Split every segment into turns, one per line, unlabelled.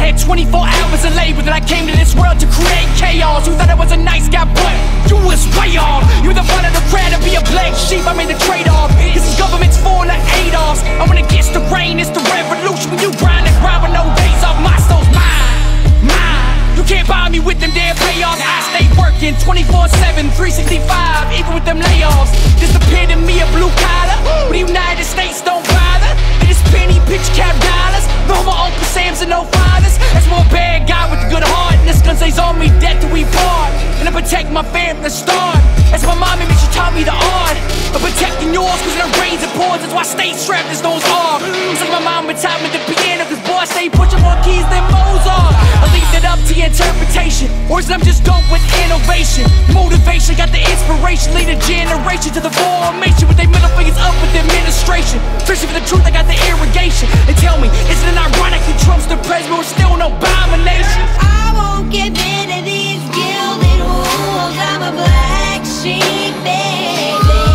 had 24 hours of labor that I came to this world to create chaos. You thought I was a nice guy, but you was way off. You the front of the crowd to be a black sheep, I made the trade-off. This is government's full of ADOS. I'm when it gets the rain, it's the revolution. When you grind and grind with no days off, my soul's mine, mine. You can't buy me with them damn payoffs. I stay working 24/7, 365, even with them layoffs. This the epitome of blue collar. When the United States don't bother, they just penny pitch cap dollars. No more Uncle Sam's and no fathers. That's more bad guy with a good heart. And this gun stays on me, death till we part. And I protect my family from the start. That's my mommy, man, she taught me the art of protecting yours, cause in the rains and pours, that's why I stay strapped as those are. It's like my mama taught me the piano, cause boy, I stay pushing more keys than Mozart. I leave that up to your interpretation, or is it I'm just dope with innovation? Motivation, got the inspiration, lead a generation to the formation, with their middle fingers up with the administration. Searching for the truth, I got the irrigation. And tell me, isn't it ironic that Trump's the president, we're still an abomination?
I won't give in to these gilded wolves, I'm a black sheep, baby.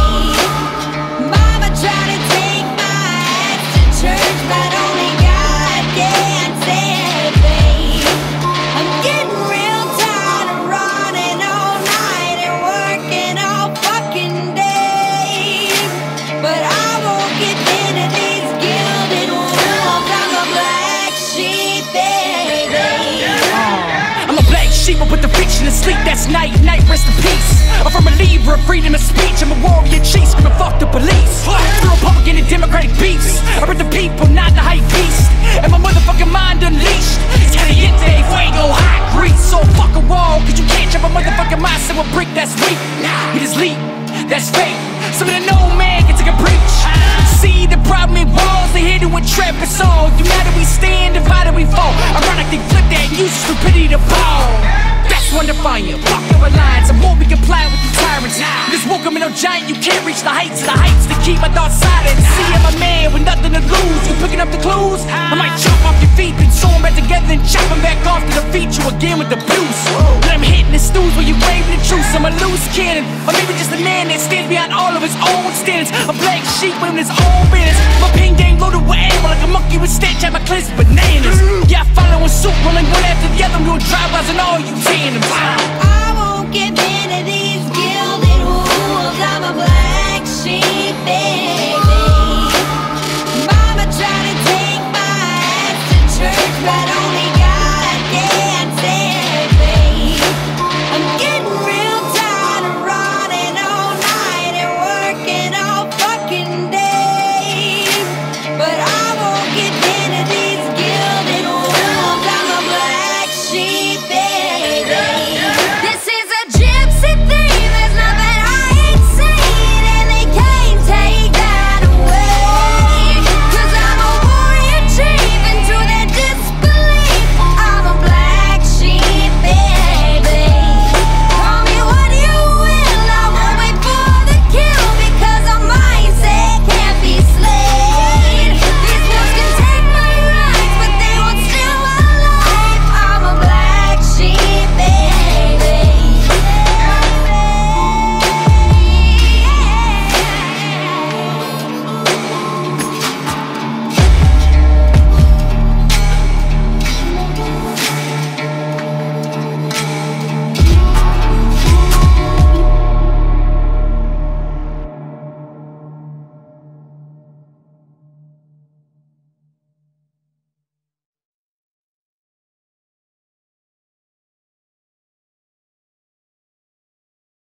Mama tried to take my ass to church, but only God can save me. I'm getting real tired of running all night and working all fucking day. But I won't give in to these gilded wolves, I'm a black sheep, baby.
I'm a black sheep, I put the fiction to sleep. That's night, night, rest in peace. I'm from a believer of freedom of speech. I'm a warrior chief, screaming fuck the police. The Republican and Democratic beefs. I read the people, not the hype beast. And my motherfucking mind unleashed. It's caliente, fuego, hot grease. So fuck a wall, cause you can't jump a motherfucking mindset with a brick that's weak. We just leap, that's fake. Something that no man can take a preach. See the problem in walls, they here to entrap us all. United we stand, divided we fall. Ironic, they flip that and use stupidity to ball. That's one defiant, fuck your alliance. I'm more we comply with you tyrants. This woke up in no giant, you can't reach the heights to keep my thoughts silent. See, I'm a man with nothing to lose. You picking up the clues? I might chop off your feet, then sew them back together and chop them back off to defeat you again with the blues. But I'm hitting the stools where you braving the truth. I'm a loose cannon, or maybe just a man that stands behind all of his own standards. A black sheep with his own business. My pin game loaded with ammo like a monkey with stench at my clips bananas. Yeah, I follow a suit, rolling one after the other. I'm doing drive-bys and all you tandems.
I won't give in to these gilded wolves, I'm a black sheep, baby. Mama tried to take my ass to church, but